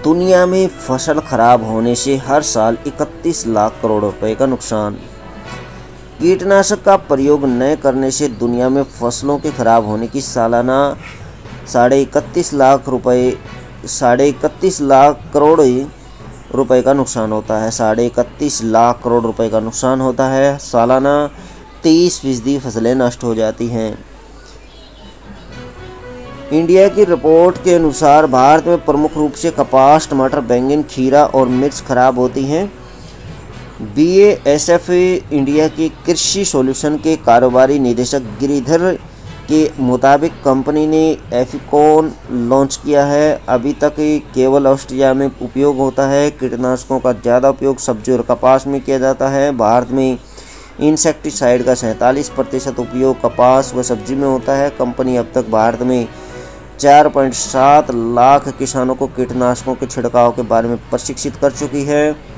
दुनिया में फसल खराब होने से हर साल 31 लाख करोड़ रुपए का नुकसान। कीटनाशक का प्रयोग न करने से दुनिया में फसलों के खराब होने की सालाना 31.5 लाख करोड़ रुपए का नुकसान होता है। 31.5 लाख करोड़ रुपए का नुकसान होता है। सालाना 30% फसलें नष्ट हो जाती हैं। इंडिया की रिपोर्ट के अनुसार भारत में प्रमुख रूप से कपास, टमाटर, बैंगन, खीरा और मिर्च खराब होती हैं। BASF इंडिया के कृषि सॉल्यूशन के कारोबारी निदेशक गिरिधर के मुताबिक कंपनी ने एफिकॉन लॉन्च किया है। अभी तक केवल ऑस्ट्रेलिया में उपयोग होता है। कीटनाशकों का ज़्यादा उपयोग सब्जी और कपास में किया जाता है। भारत में इंसेक्टिसाइड का 47% उपयोग कपास व सब्जी में होता है। कंपनी अब तक भारत में 4.7 लाख किसानों को कीटनाशकों के छिड़काव के बारे में प्रशिक्षित कर चुकी है।